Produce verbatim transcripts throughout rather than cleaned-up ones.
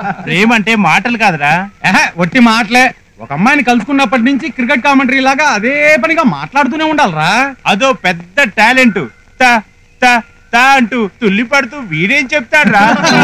ప్రేమ అంటే మాటలు కాదురా, ఒట్టి మాటలే. ఒక అమ్మాయిని కలుసుకున్నప్పటి నుంచి క్రికెట్ కామెంటరీ లాగా అదే పనిగా మాట్లాడుతూనే ఉండాలరా. అదో పెద్ద టాలెంట్. తా తా తా అంటూ తుల్లి పడుతూ వీడేం చెప్తాడ్రా.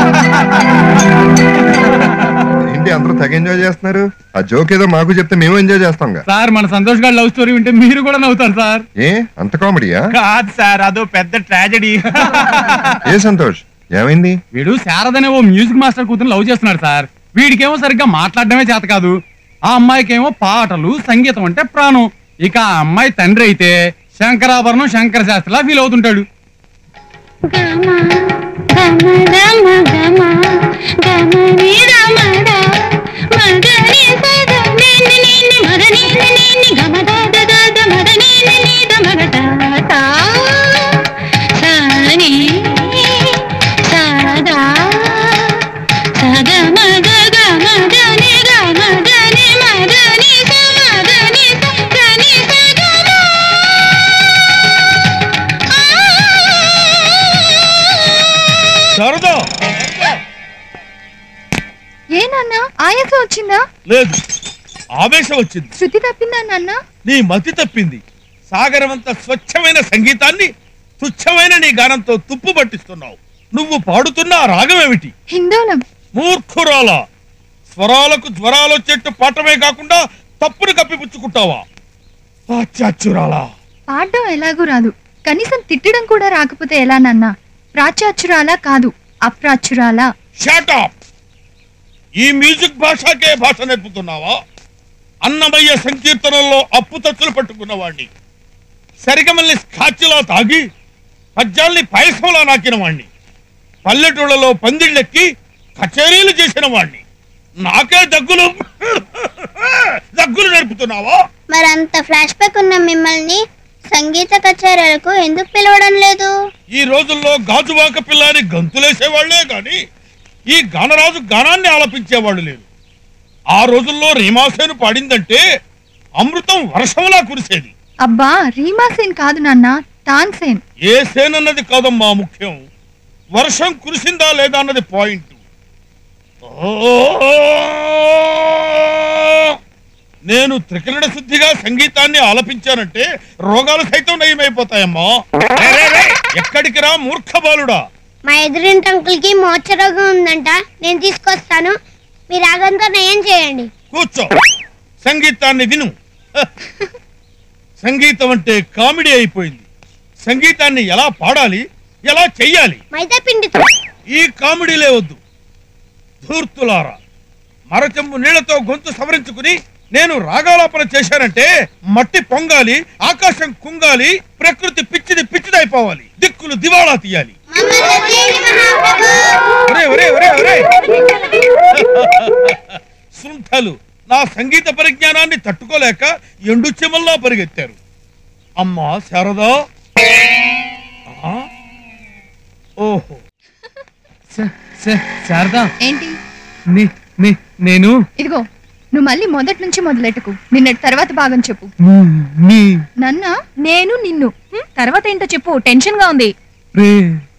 ఏంటి అందరూ తెగ ఎంజాయ్ చేస్తున్నారు? ఆ జోక్ ఏదో మాకు చెప్తే మేము ఎంజాయ్ చేస్తాం. సార్ మన సంతోష్ గారి లవ్ స్టోరీ వింటే మీరు కూడా నవ్వుతారు సార్. ఏ అంత కామెడీయా? కాదు సార్, అదో పెద్ద ట్రాజెడీ. ఏ సంతోష్, ఏమైంది? వీడు శారదనే ఓ మ్యూజిక్ మాస్టర్ కూతురు లవ్ చేస్తున్నాడు సార్. వీడికేమో సరిగ్గా మాట్లాడడమే చేత కాదు. ఆ అమ్మాయికేమో పాటలు సంగీతం అంటే ప్రాణం. ఇక ఆ అమ్మాయి తండ్రి అయితే శంకరాభరణం శంకర శాస్త్రిలా ఫీల్ అవుతుంటాడు. ఏ నాన్న ఆయాసం వచ్చిందా? లేదు, ఆవేశం వచ్చింది. శృతి తప్పిందా నాన్న? నీ మతి తప్పింది. సాగరవంత స్వచ్ఛమైన సంగీతాన్ని తుచ్చమైన నీ గానంతో తుప్పు పట్టిస్తున్నావు. నువ్వు పాడుతున్న ఆ రాగమేమిటి? హిందోళం. మూర్ఖురాల, స్వరాలకు జ్వరాలొచ్చేట్టు పాటమే కాకుండా తప్పును కప్పిపుచ్చుకుంటావా? పాశ్చాత్యురాలా. పాడడం ఎలాగూ రాదు, కనీసం తిట్టడం కూడా రాకపోతే ఎలా నాన్న? ప్రాచ్యాచురాలా కాదు, అప్రాచురాలా. Shut up. ఈ మ్యూజిక్ భాషకే భాష నేర్పుతున్నావా? అన్నమయ్య సంకీర్తనల్లో అప్పు తచ్చులు పట్టుకున్నవాణ్ణి, సరిగమల్ని స్కాచ్లా తాగి పద్యాల్ని పాయసంలా నాకిన వాణ్ణి, పల్లెటూళ్ళలో పందిళ్ళెక్కి కచేరీలు చేసిన వాణ్ణి. నాకే దగ్గులు దగ్గులు నేర్పుతున్నావా? మరంత ఫ్లాష్ బ్యాక్ ఉన్న మిమ్మల్ని సంగీత కచేరీలకు ఎందుకు పిలవడం లేదు? ఈ రోజుల్లో గాజువాక పిల్లని గంతులేసేవాళ్లే గాని ఈ గానరాజు గానాన్ని ఆలపించేవాళ్ళు లేరు. ఆ రోజుల్లో రీమాసేను పాడిందంటే అమృతం వర్షంలా కురిసేది. అబ్బా, రీమాసేన్ కాదు నాన్న, తాన్సేన్. ఏ సేన్ అన్నది కాదమ్మా ముఖ్యం, వర్షం కురిసిందా లేదా అన్నది పాయింట్. నేను త్రికరణ శుద్ధిగా సంగీతాన్ని ఆలపించానంటే రోగాలు సైతం నయమైపోతాయమ్మా. ఎక్కడికి రా మూర్ఖ బాలుడా. మా ఎదురింటి అంకుల్ కి మోచరోగం ఉందంట, నేను తీసుకొస్తాను, మీరు రాగంతో నయం చేయండి. కూర్చో, సంగీతాన్ని విను. సంగీతం అంటే కామెడీ అయిపోయింది. సంగీతాన్ని ఎలా పాడాలి, ఎలా చెయ్యాలి, మైదా పిండితో. ఈ కామెడీలే వద్దు. ధూర్తులారా, మరచెంబు నీళ్లతో గొంతు సవరించుకుని నేను రాగాలాపన చేశానంటే మట్టి పొంగాలి, ఆకాశం కుంగాలి, ప్రకృతి పిచ్చిది పిచ్చిదైపోవాలి, దిక్కులు దివాళా తీయాలి. శృంఠలు నా సంగీత పరిజ్ఞానాన్ని తట్టుకోలేక ఎండు చెమల్లా పరిగెత్తారు. అమ్మా శారదా. ఓహో శారదా, ఏంటి? నేను ఇదిగో, నువ్వు మళ్ళీ మొదటి నుంచి మొదలెట్టుకు. నిన్నటి తర్వాత భాగం చెప్పు. నన్న నేను నిన్ను తర్వాత ఏంటో చెప్పు. టెన్షన్ గా ఉంది.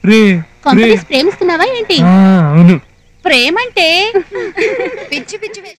ప్రేమిస్తున్నావా ఏంటి? ప్రేమంటే పిచ్చి పిచ్చి